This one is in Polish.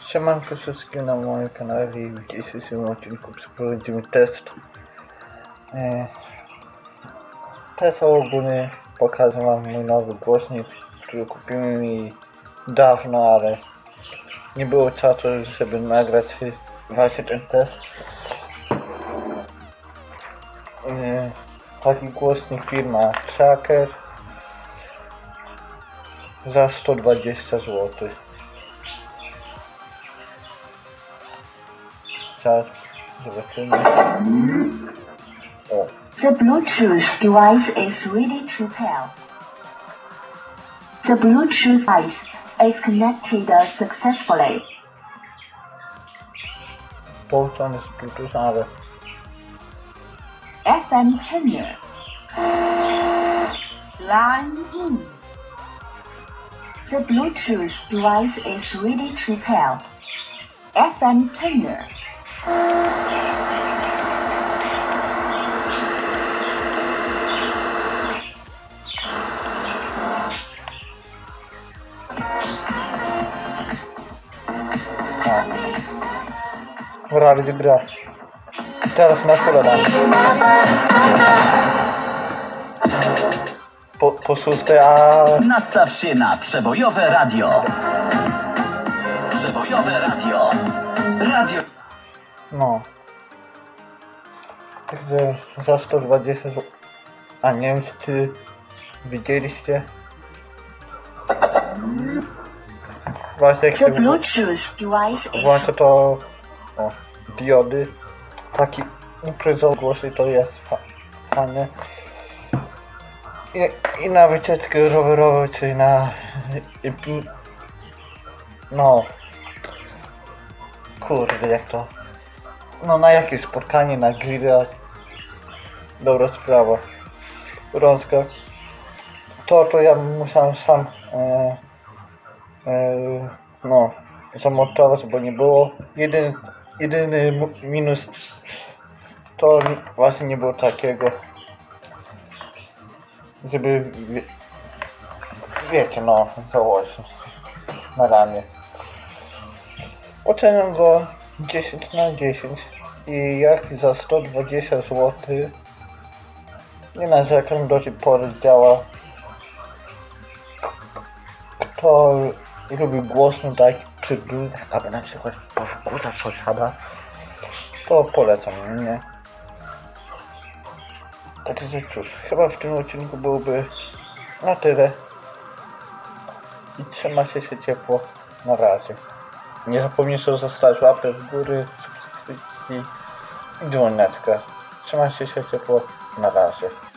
Siemanko wszystkim na moim kanale i w dzisiejszym odcinku przeprowadzimy test. Test ogólnie pokażę wam mój nowy głośnik, który kupiłem mi dawno, ale nie było czasu, żeby nagrać właśnie ten test. Taki głośnik firma Tracker za 120 zł. Teraz zobaczymy. O. The Bluetooth device is ready to pair. The Bluetooth device is connected successfully. Połączony z Bluetooth, ale FM tuner. Line in. The Bluetooth device is ready to pair. FM tuner. radio gra. Teraz na fulla dam. Po szóste, a... Nastaw się na przebojowe radio. Przebojowe radio. Radio. No. Także za 120 zł. A nie wiem, czy widzieliście? Właśnie jak The Bluetooth device is włączę to... O, diody. Taki imprezowy głośnik to jest fajny. I na wycieczkę rowerową, czy na... No... Kurde, jak to... No na jakieś spotkanie, na grilla. Dobra sprawa. Rączka. To ja musiałem sam... no... zamontować, bo nie było. Jedyny minus to właśnie nie było takiego, żeby wiecie, no, założyć na ramię. Oceniam go 10 na 10 i jak za 120 zł nie narzekam, do tej pory działa. Kto lubi głośno tak przybliż, aby na przykład powkurzać sąsiada, to polecam, nie? Także cóż, chyba w tym odcinku byłoby na tyle i trzymajcie się ciepło, na razie. Nie zapomnijcie zostawić łapy w górę, subskrypcji i dzwoneczka. Trzymajcie się ciepło, na razie.